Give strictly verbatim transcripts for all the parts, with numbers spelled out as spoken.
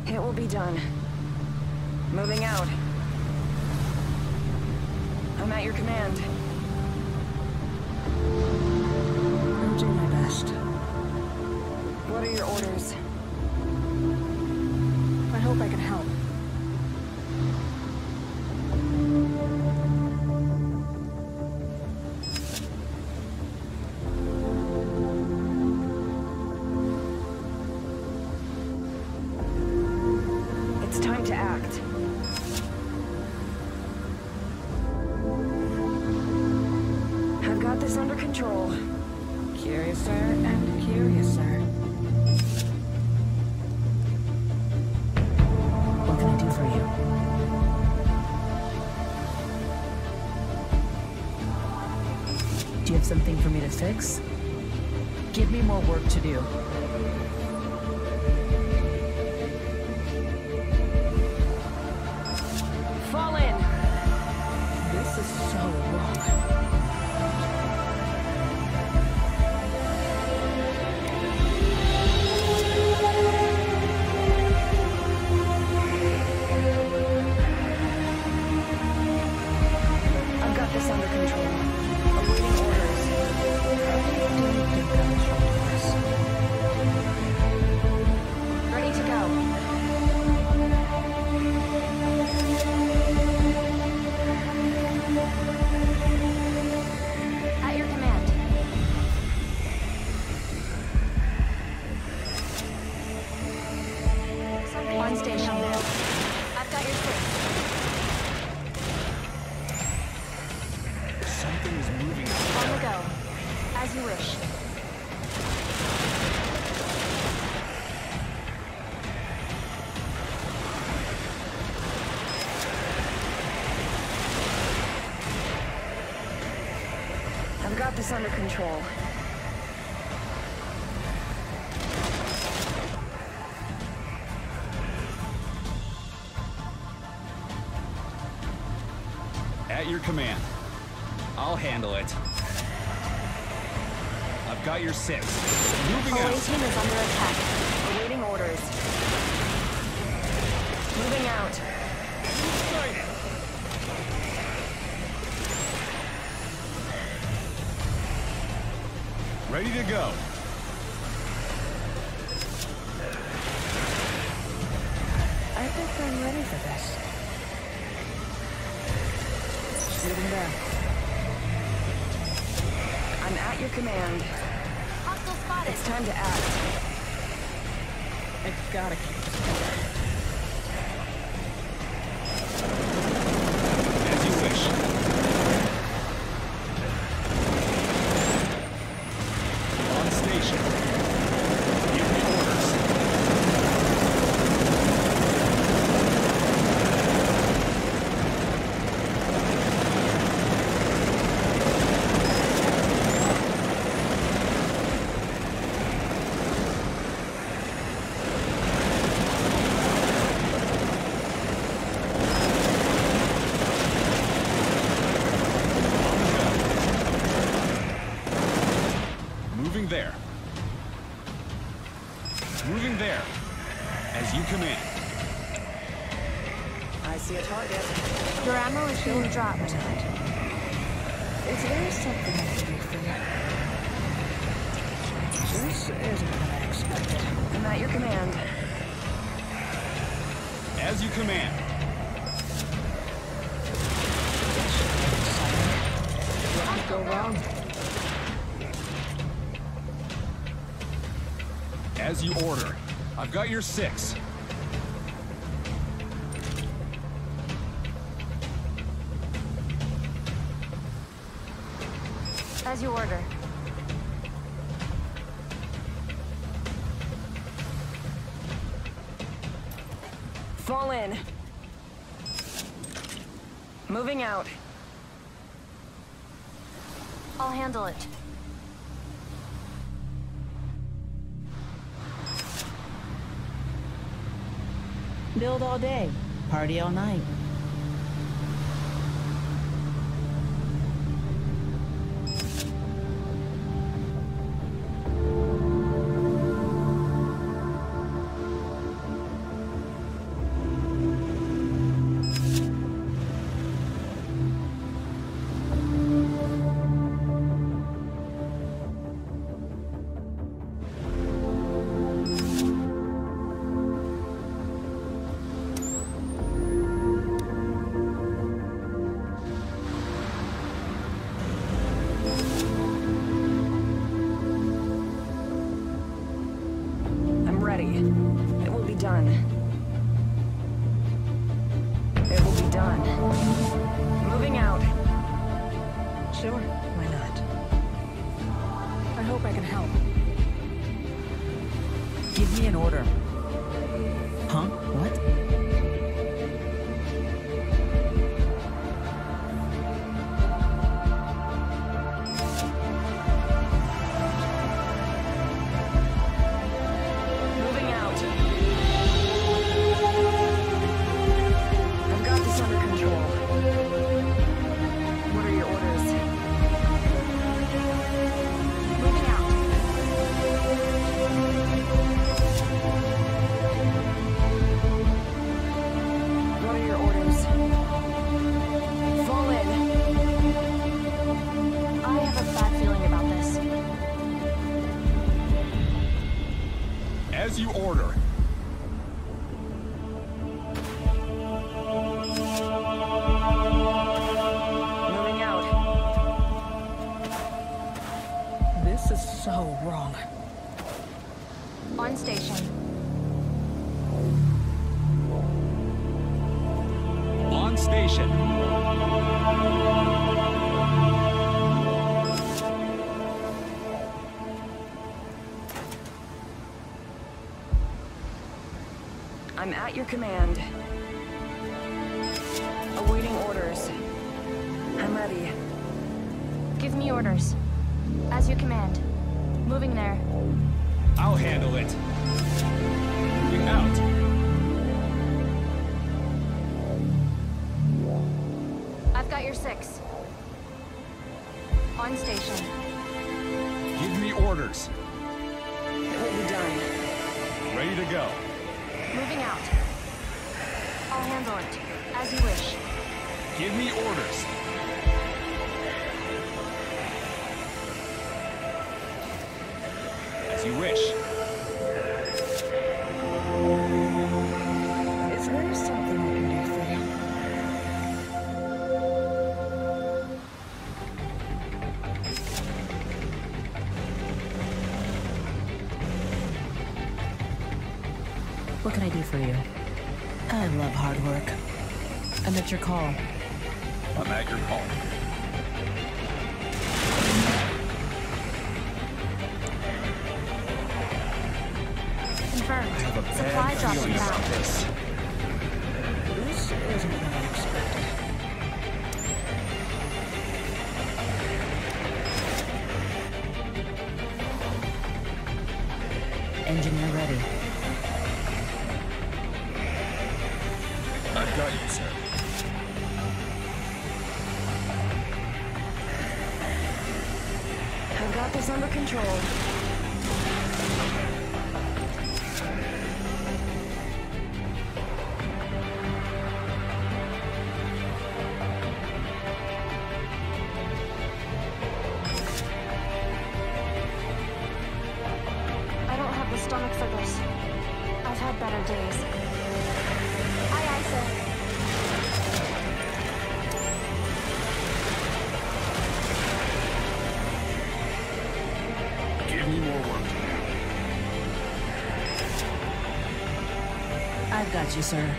It will be done. Moving out. I'm at your command. I'll do my best. What are your orders? I hope I can help. It's time to act. I've got this under control. Curiouser and curiouser. What can I do for you? Do you have something for me to fix? Give me more work to do. Fall in! This is so wrong. I've got this under control. Awaiting orders. Didn't think I was wrong to this. Ready to go. At your command. On station. I've got your six. Something is moving. On the go. As you wish. I've got this under control. At your command. I'll handle it. I've got your six. Moving Away out. team is under attack. Awaiting orders. Moving out. Sighted. Ready to go. I think I'm ready for this. Moving there. I'm at your command. Hostile spotted. It's time to act. I gotta keep this together. As you wish. On station. Give me orders. Moving there. Moving there. As you command. I see a target. Your ammo is being dropped. Is there something I can do for you? This isn't what I expected. I'm at your command. As you command. What could go wrong? As you order. I've got your six. As you order. Fall in. Moving out. I'll handle it. Build all day, party all night. order. Moving out. This is so wrong. On station. On station. I'm at your command. Awaiting orders. I'm ready. Give me orders. As you command. Moving there. I'll handle it. Moving out. I've got your six. On station. Give me orders. It will be done. Ready to go. Moving out. I'll handle it. As you wish. Give me orders. As you wish. Is there something I can do for you? What can I do for you? I love hard work. I'm at your call. I'm at your call. Confirmed. I have a Supply bad dropping feeling about down. this. This isn't what I expected. Engineer ready. I've got you, sir. I've got this under control. I don't have the stomach for this. I've had better days. Aye, aye, sir. Give me more work to I've got you, sir.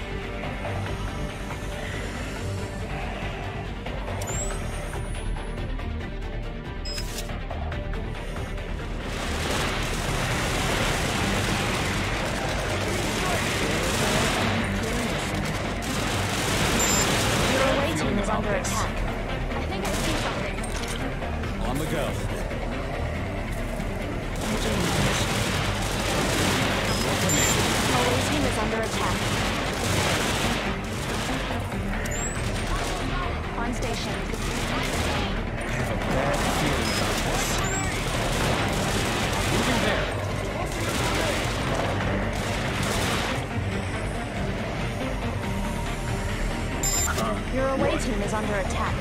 Your away team is about under this? attack. I think I see something. do. On the go. Your command. Away team is under attack. On station. I have a bad feeling about this. Moving there. Your away team is under attack.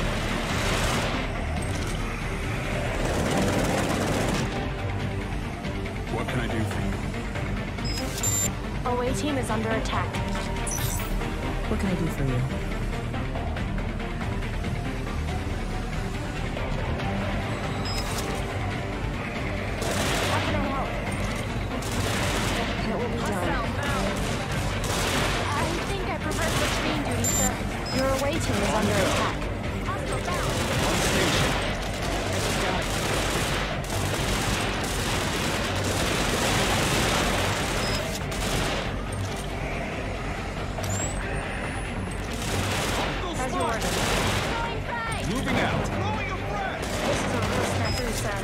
What can I do for you? Away team is under attack. What can I do for you? How can I help? It will be done. I think I prefer between duty, sir. Your away team is under attack. On station. As you ordered. Moving out. This is a real snafu, sir.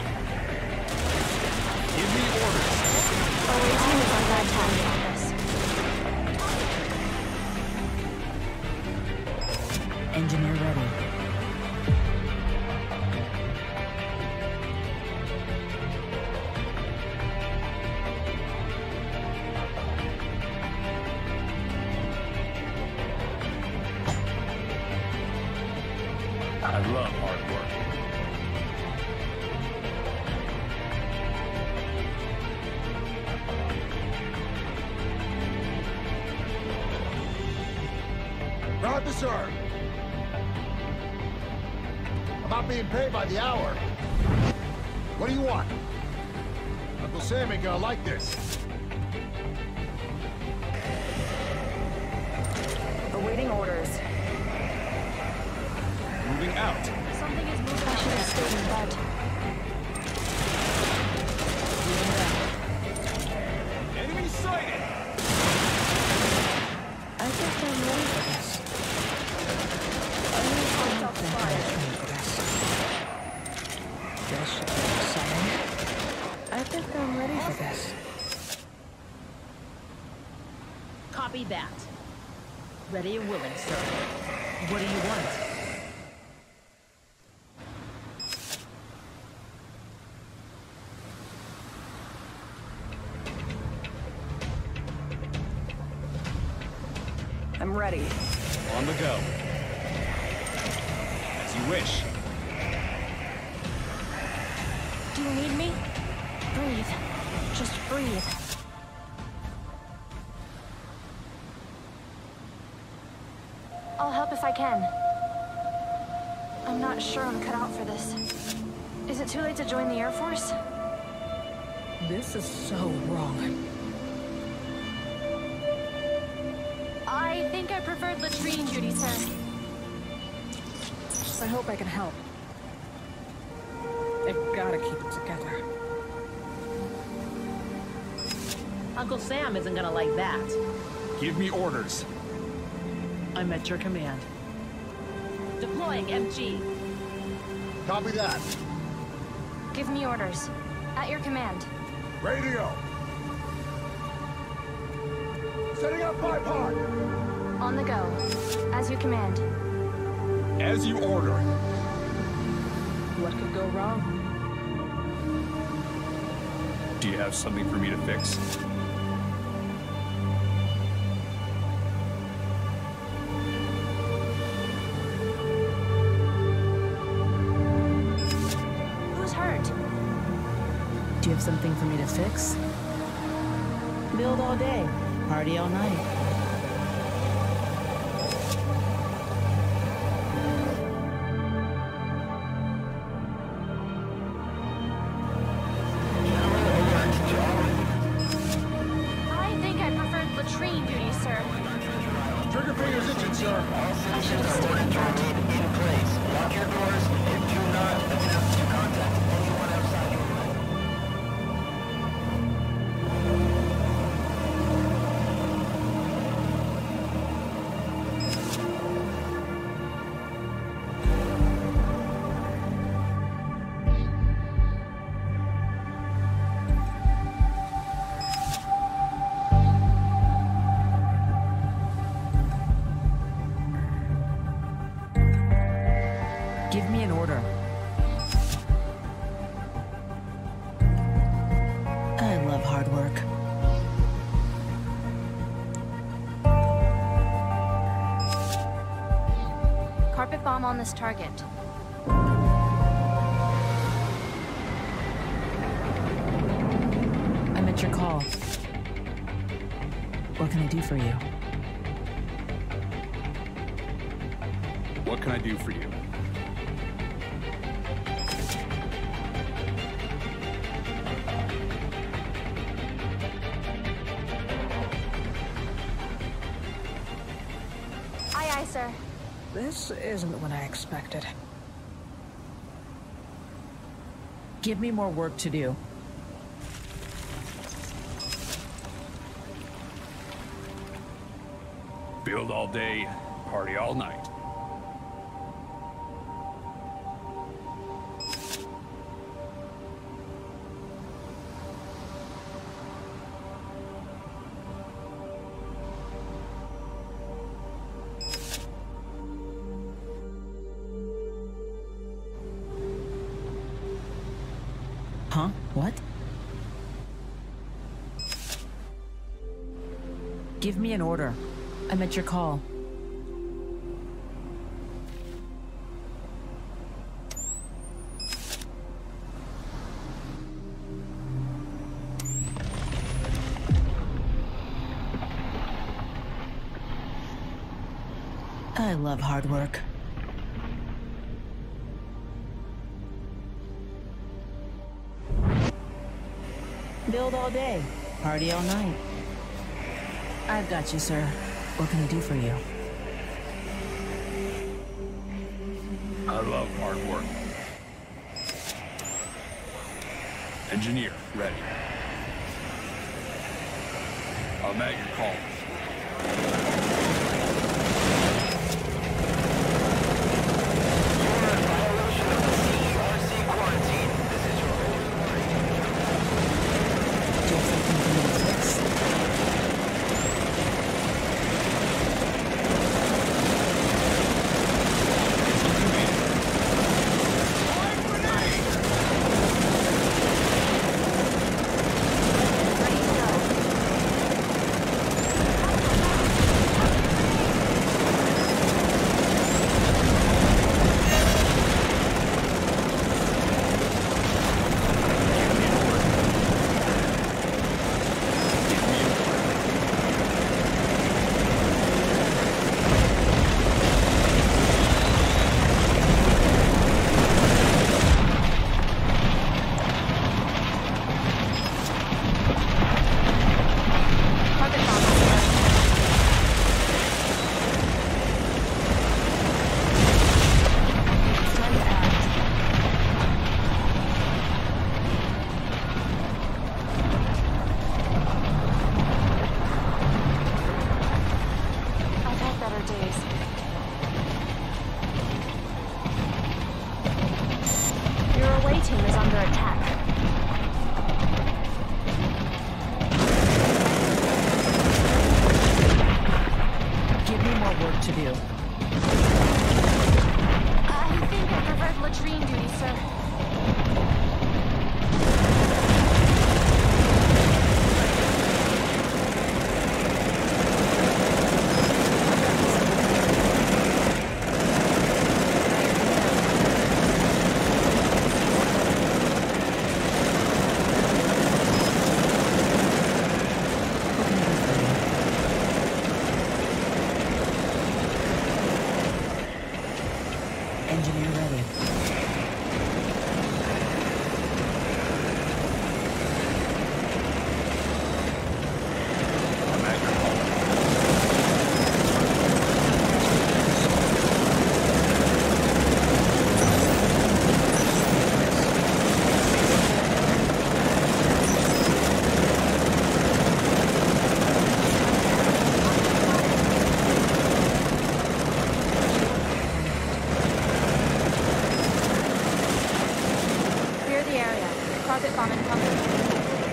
Give me orders. Away team is under attack on this. Engineer ready. I love hard work. hard to serve. I'm not being paid by the hour. What do you want? Uncle Sam ain't gonna like this. Awaiting orders. Moving out. Something is moving I out should have there. stayed in bed. Enemy sighted! I think I'm ready for this. I think I'm ready for this. This should be exciting. I think I'm ready for this. Copy that. Ready and willing, sir. What do you want? I'm ready. On the go. As you wish. Do you need me? Breathe. Just breathe. I'll help if I can. I'm not sure I'm cut out for this. Is it too late to join the Air Force? This is so wrong. I think I preferred latrine duty, sir. I hope I can help. I gotta keep it together. Uncle Sam isn't gonna like that. Give me orders. I'm at your command. Deploying M G. Copy that. Give me orders. At your command. Ready to go. Setting up bipod. On the go. As you command. As you order. What could go wrong? Do you have something for me to fix? Who's hurt? Do you have something for me to fix? Build all day, party all night. I think I preferred latrine duty, sir. Trigger finger's itching, sir. I should have stayed in bed. In place. Lock your doors and do not attempt to contact anyone outside your room. Give me an order. I love hard work. Carpet bomb on this target. I'm at your call. What can I do for you? What can I do for you? Aye, aye, sir. This isn't what I expected. Give me more work to do. Build all day, party all night. Huh? What? Give me an order. I'm at your call. I love hard work. Build all day, party all night. I've got you, sir. What can I do for you? I love hard work. Engineer, ready. I'm at your call. You're in violation of the C E R C quarantine. This is your only warning. Do you have something for me to fix? team is under attack. Give me more work to do. I think I preferred latrine duty, sir. Engineer ready. Clear the area. Carpet bomb incoming.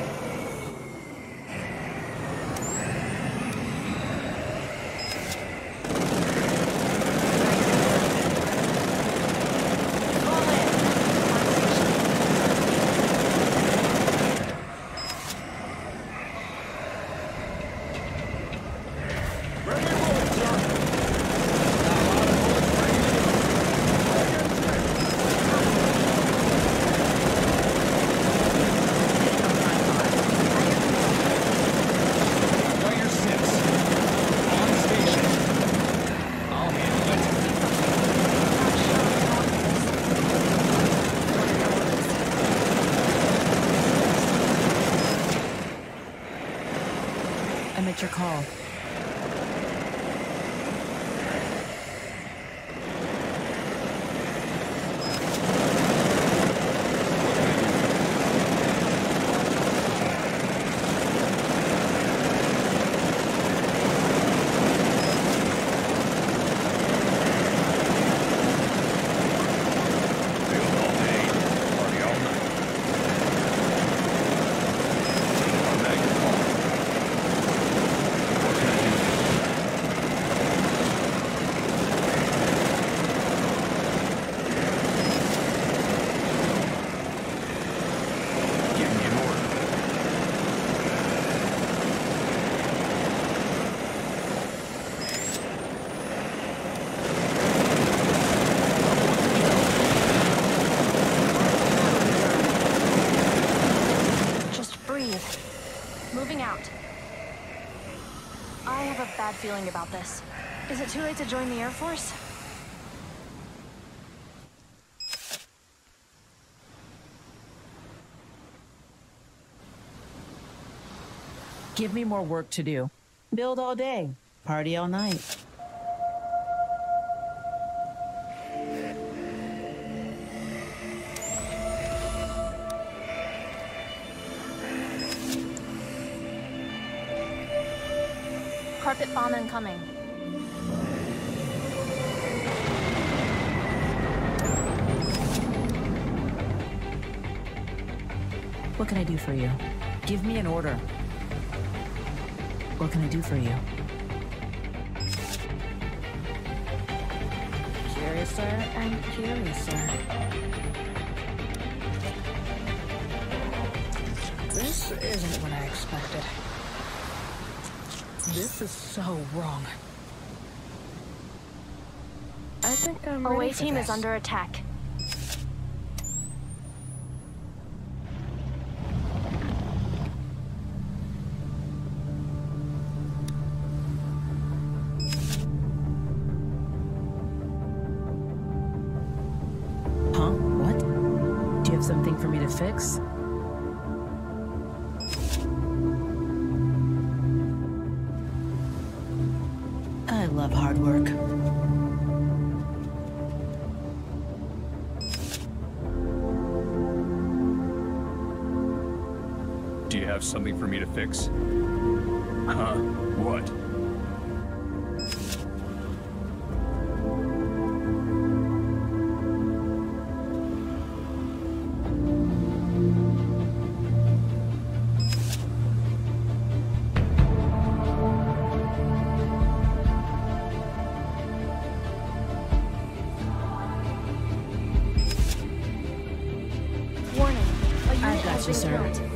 I'm at your call. Moving out. I have a bad feeling about this. Is it too late to join the Air Force? Give me more work to do. Build all day, party all night. Carpet bomb incoming. What can I do for you? Give me an order. What can I do for you? Curiouser and curiouser. This isn't what I expected. This is so wrong. I think I'm ready O A for team this. is under attack. Huh? What? Do you have something for me to fix? I love hard work. Do you have something for me to fix? Huh? What? Warning. A unit I've got has you, been sir. killed.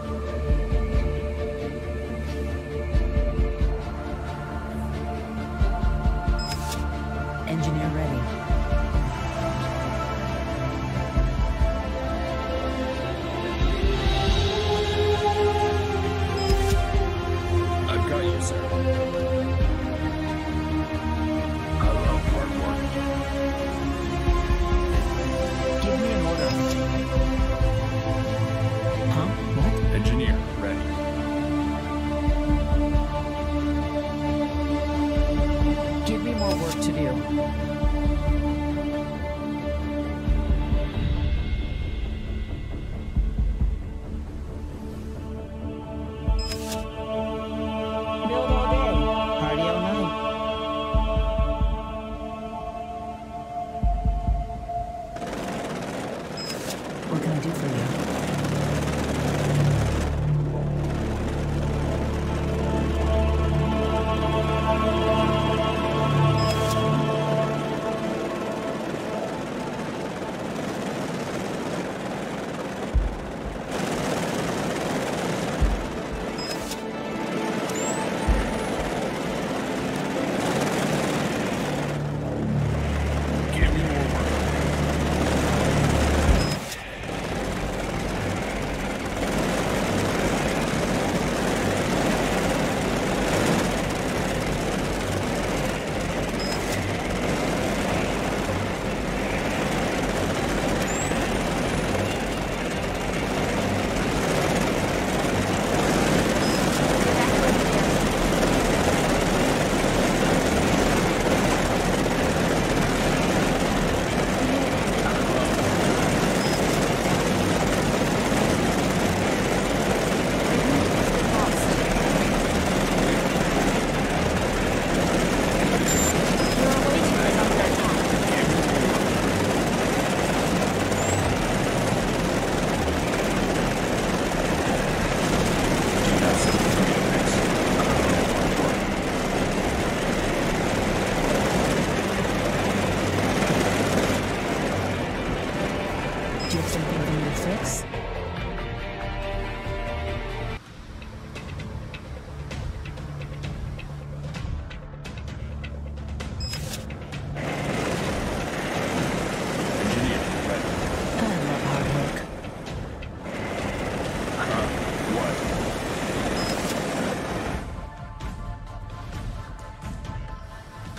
Engineer ready. I've got you, sir. I love hard work. Give me an order. Huh? What? Engineer, ready. Give me more work to do. Build all day, party all night. What can I do for you?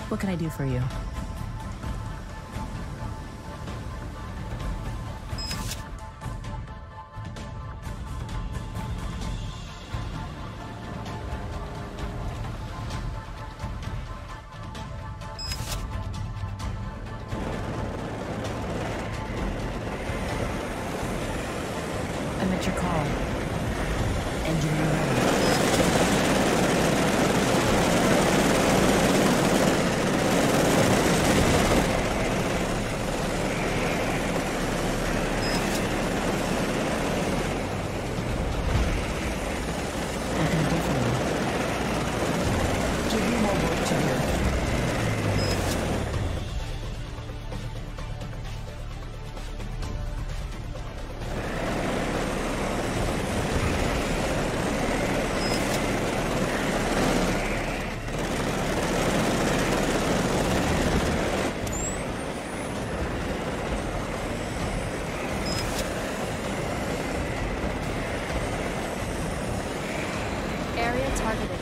What can I do for you? I met your call. Engineer ready. Area targeted.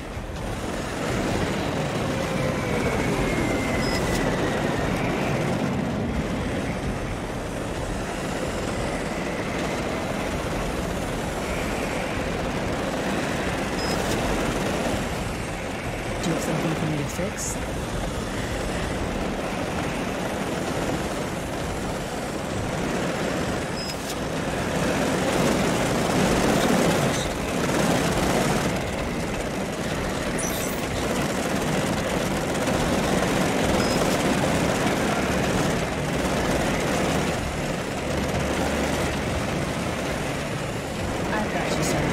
Do you have something for me to fix? I've got you, sir.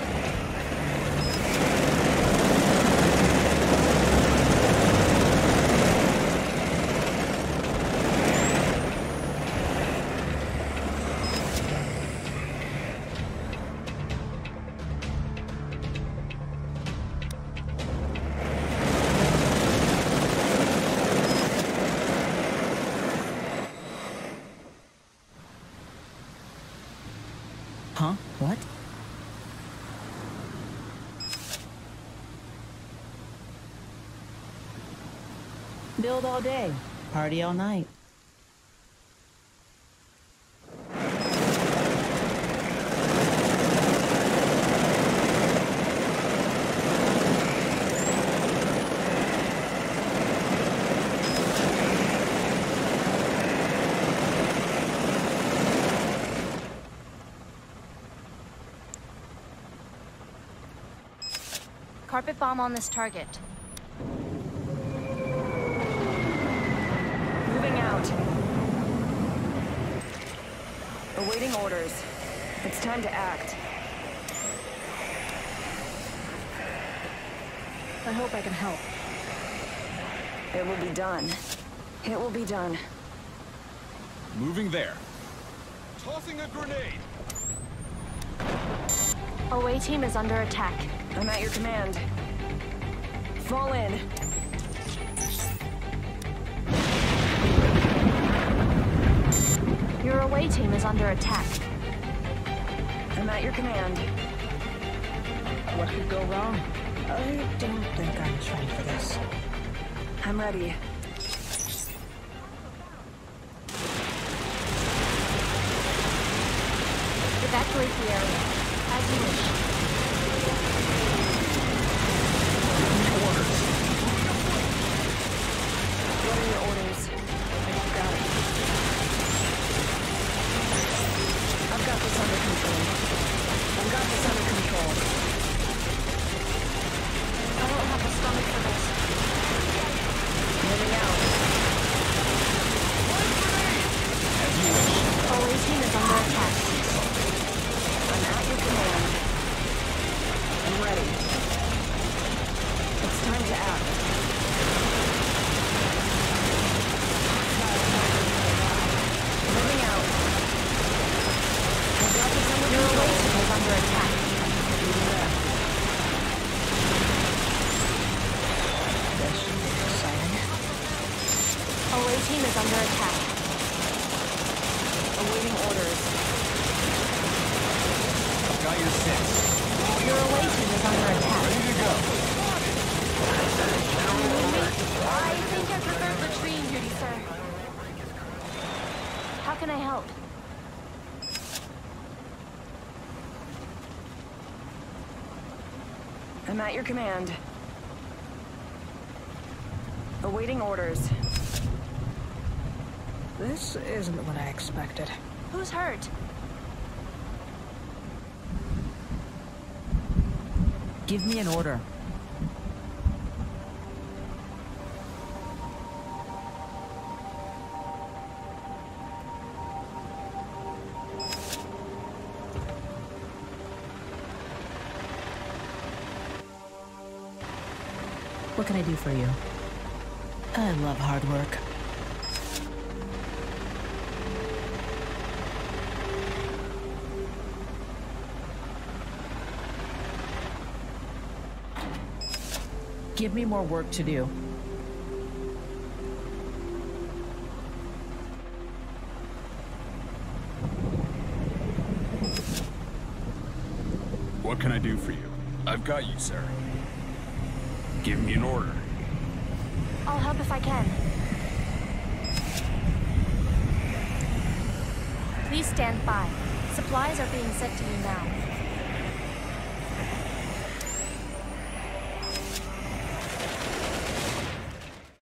Huh? What? Build all day, party all night. Carpet bomb on this target. Moving out. Awaiting orders. It's time to act. I hope I can help. It will be done. It will be done. Moving there. Tossing a grenade. Away team is under attack. I'm at your command. Fall in. Your away team is under attack. I'm at your command. What could go wrong? I don't think I'm trained for this. I'm ready. Evacuate the area. As you wish. Orders. What are your orders? I've got it. I've got this under control. I've got this under control. I don't have the stomach for this. Moving out. As you wish. Away team is under attack. I'm at your command. I'm ready. It's time to act. Moving out. I've got this under Your away control. team is under attack. This is exciting. Away team is under attack. Awaiting orders. Got your six. Your away team is under attack. Ready to go. I think you're I'm at your command. Awaiting orders. This isn't what I expected. Who's hurt? Give me an order. What can I do for you? I love hard work. Give me more work to do. What can I do for you? I've got you, sir. Give me an order. I'll help if I can. Please stand by. Supplies are being sent to you now.